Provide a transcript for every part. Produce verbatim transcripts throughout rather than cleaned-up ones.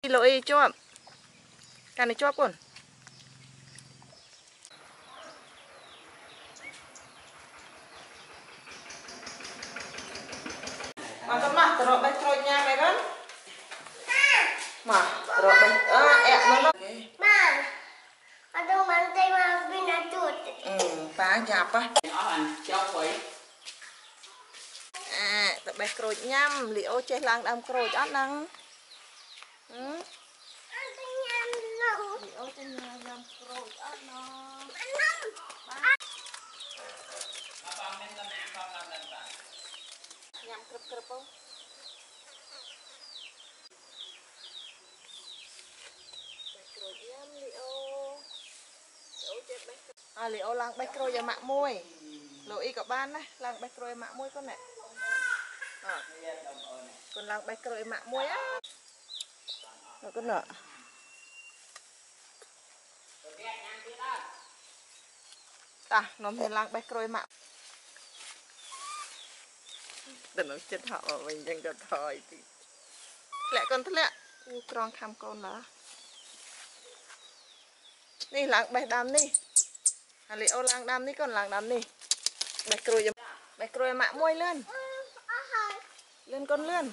lỗi chua cái này chua cuốn mà con mà rồi bay trôi nha mày con mà rồi bay à ẹt nó nó mà aduh mantai mà bên nào chuột ừ phá chạp á ăn cho quấy à tập bay trôi nhâm liệu chơi lang đam trôi đó năng ừ liệu chơi lang đam trôi đó nó nhâm cướp cướp không à liệu lang bay trôi và mạng môi lỗi các bạn này lang bay trôi mạng môi con này à. Con lang bay trôi mạng môi á rồi con nợ ta nó mình lang bay trôi mạng đừng nói chết họ mà mìnhยังจะถอยthì lẹ con thế lẹ u tròn tham con làนี่ล้างใบดำนี่อะไรเอาล้างดำนี่ก่อนล้างดำนี่ใบกรวยใบกรวยมะม่วยเลื่อนเลื่อนก้นเลื่อน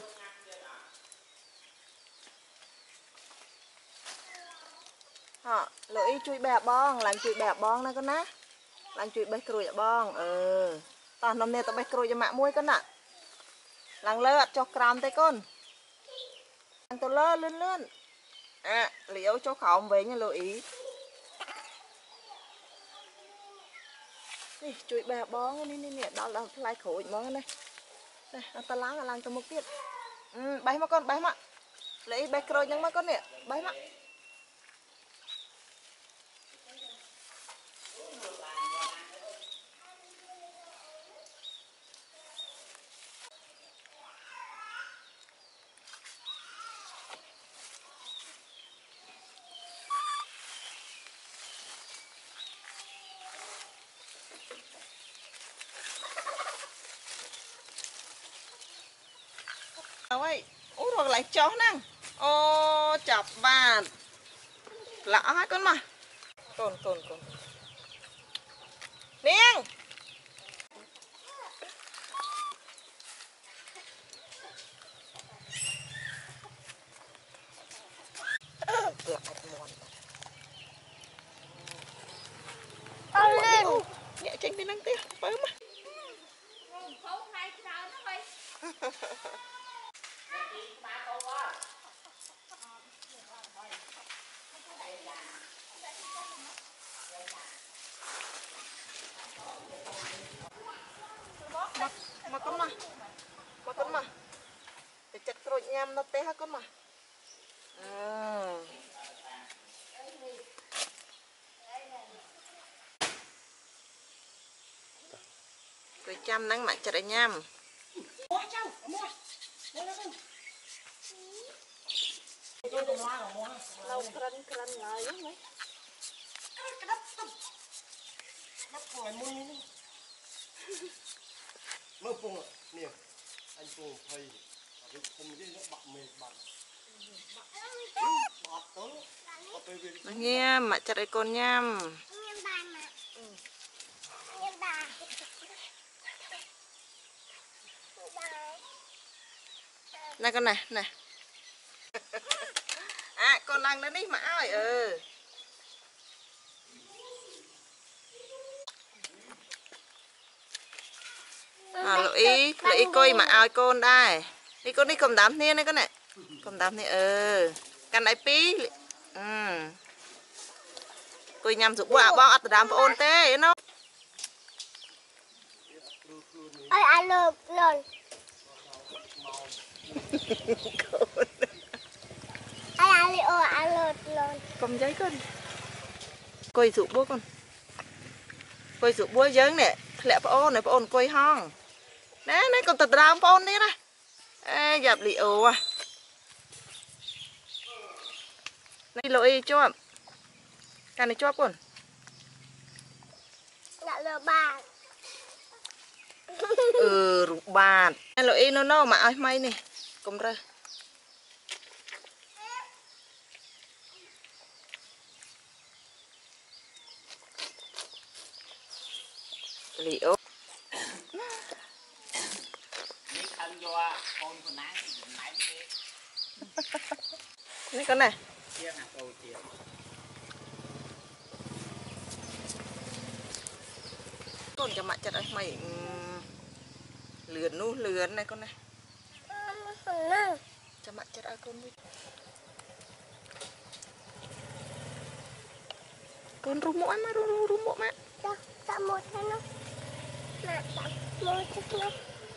ฮะlỗi chui bẹ bong làm chui bẹ bongนะconนะlàm chuiใบกรวยบองเออตอนนมเนี่ยต้องใบกรวยจะมะม่วยกันน่ะล้างเลือดcho cram tay conล้างตัวเลื่อนเลื่อนเลื่อนอ่ะเหลียวcho khổng về nha lỗiนี่จุยแบบบ้องนี่นี่เนี่ยđó là lai khổ món này này anh taล้างlà làm cho một tiết ừ, bay mà con bay mà lấy bay rồi nhưng mà con nè bay mà ơi út rồi lại chó năng ô chọc bàn lạ hai con mà con con con niêng con lên nhẹ chanh bên năng tiếc bớm mà mà con mà mà con mà để chặt rồi nhám nó té con mà à. Rồi chăm nắng mặt chặt lại nhám lâu khăn khăn lại giống mấy bắt khỏi mui mơ phùng nè anh phùng thầy bị không biết nó bạc mệt bạc nó nghe mặt chặt lại con nhám này con này này à con đang đến đi mà ơi ừ à lỗi lỗi coi mà ai con đây đi con đi cầm đám thiên này con này cầm đám thiên ừ căn này pí ừ coi nhầm dụng quả bao ăn đám ôn tê nó ơi ăn lợn lợn ai ăn đi ơi ăn lợn lợn cầm giấy con coi dụng bố con coi dụng bố giấy nè lẹ ôn này ôn coi hong nè nè còn tật đám ôn đi nè ê dập liệu à này lỗi cho cái này cho con đã lừa bà ừ rụt bàn lỗi nó nó mà ai may nè cùng ra Liệu này con này con cho mẹ chặt ấy mày lườn nu lườn này con này cho mẹ chặt ai con đi con rung mũi mà rung rung mũi mà tak mau sana nak tak mau sana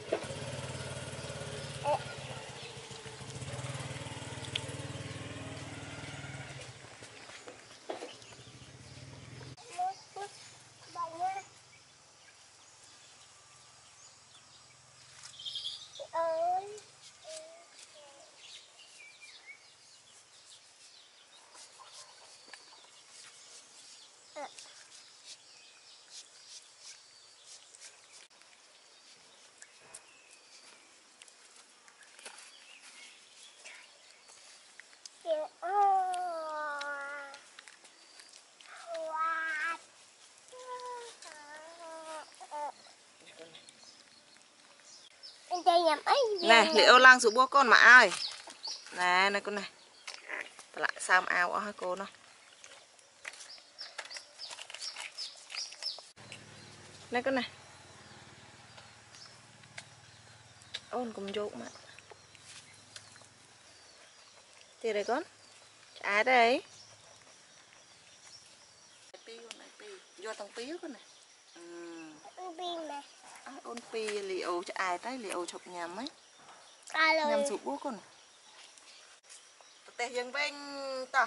nè liệu lang sụp bố con mà ai nè này con này lại sao ao ở hai cô nó này con này ôn cùng vô mà thì đây con ai đây vô thằng pí con này ôn pi liệu cho ai đấy liệu chụp nhầm ấy nhầm sụp bố con tè dân bên ta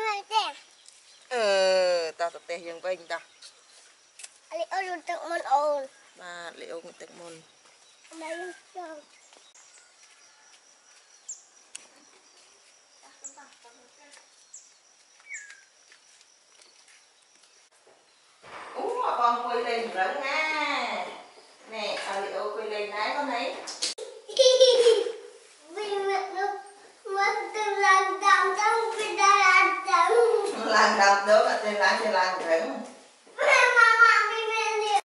ờ ta tè dân bên ta liệu tự môn ôn mà liệu tự môn ú con quay lên rớn nha nè à liệu quay lên đấy con thấy vì mẹ nó mất từ lần đầm trong khi đã làm đầm làm đập được ở trên làng trên làng rớn